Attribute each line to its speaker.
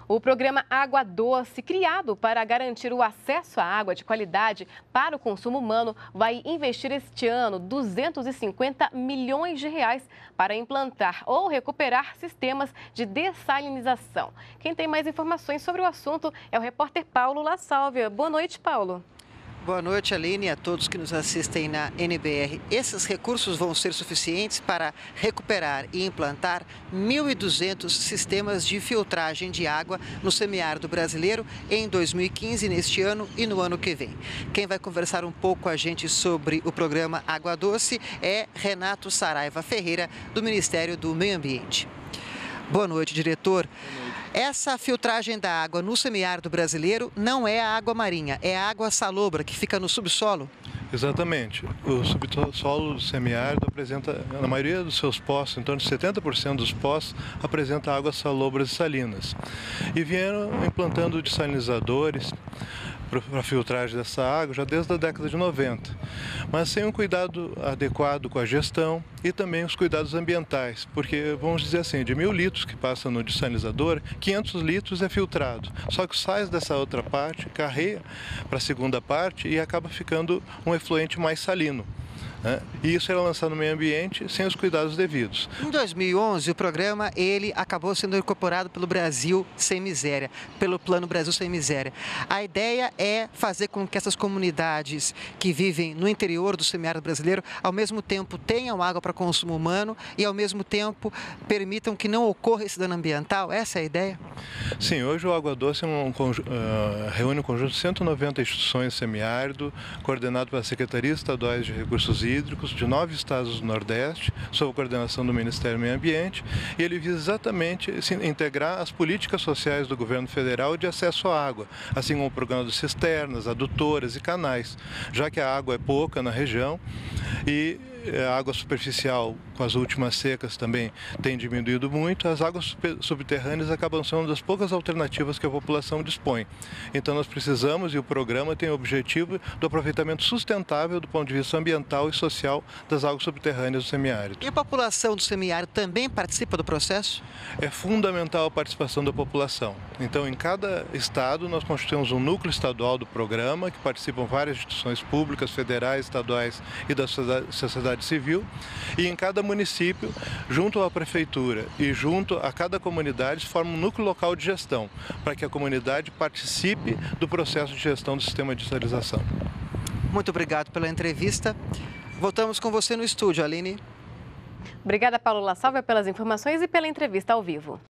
Speaker 1: O programa Água Doce, criado para garantir o acesso à água de qualidade para o consumo humano, vai investir este ano 250 milhões de reais para implantar ou recuperar sistemas de dessalinização. Quem tem mais informações sobre o assunto é o repórter Paulo La Sálvia. Boa noite, Paulo.
Speaker 2: Boa noite, Aline, e a todos que nos assistem na NBR. Esses recursos vão ser suficientes para recuperar e implantar 1.200 sistemas de filtragem de água no semiárido brasileiro em 2015, neste ano e no ano que vem. Quem vai conversar um pouco com a gente sobre o programa Água Doce é Renato Saraiva Ferreira, do Ministério do Meio Ambiente. Boa noite, diretor.
Speaker 3: Boa noite.
Speaker 2: Essa filtragem da água no semiárido brasileiro não é a água marinha, é a água salobra que fica no subsolo?
Speaker 3: Exatamente. O subsolo do semiárido apresenta, na maioria dos seus poços, em torno de 70% dos poços, apresenta águas salobras e salinas. E vieram implantando dessalinizadores para a filtragem dessa água já desde a década de 90, mas sem um cuidado adequado com a gestão e também os cuidados ambientais, porque vamos dizer assim, de 1.000 litros que passam no dessalinizador, 500 litros é filtrado, só que sai dessa outra parte, carrega para a segunda parte e acaba ficando um efluente mais salino. E isso era lançado no meio ambiente sem os cuidados devidos.
Speaker 2: Em 2011, o programa acabou sendo incorporado pelo Brasil Sem Miséria, pelo Plano Brasil Sem Miséria. A ideia é fazer com que essas comunidades que vivem no interior do semiárido brasileiro, ao mesmo tempo tenham água para consumo humano e, ao mesmo tempo, permitam que não ocorra esse dano ambiental. Essa é a ideia?
Speaker 3: Sim, hoje o Água Doce reúne um conjunto de 190 instituições semiárido, coordenado pelas Secretarias Estaduais de Recursos Hídricos de 9 estados do Nordeste, sob a coordenação do Ministério do Meio Ambiente, e ele visa exatamente integrar as políticas sociais do governo federal de acesso à água, assim como o programa de cisternas, adutoras e canais, já que a água é pouca na região e a água superficial, com as últimas secas, também tem diminuído muito. As águas subterrâneas acabam sendo uma das poucas alternativas que a população dispõe. Então nós precisamos, e o programa tem o objetivo do aproveitamento sustentável do ponto de vista ambiental e social das águas subterrâneas do semiárido.
Speaker 2: E a população do semiárido também participa do processo?
Speaker 3: É fundamental a participação da população. Então, em cada estado, nós constituímos um núcleo estadual do programa, que participam várias instituições públicas, federais, estaduais e da sociedade civil, e em cada município, junto à prefeitura e junto a cada comunidade, se forma um núcleo local de gestão, para que a comunidade participe do processo de gestão do sistema de dessalização.
Speaker 2: Muito obrigado pela entrevista. Voltamos com você no estúdio, Aline.
Speaker 1: Obrigada, Paulo La Sálvia, pelas informações e pela entrevista ao vivo.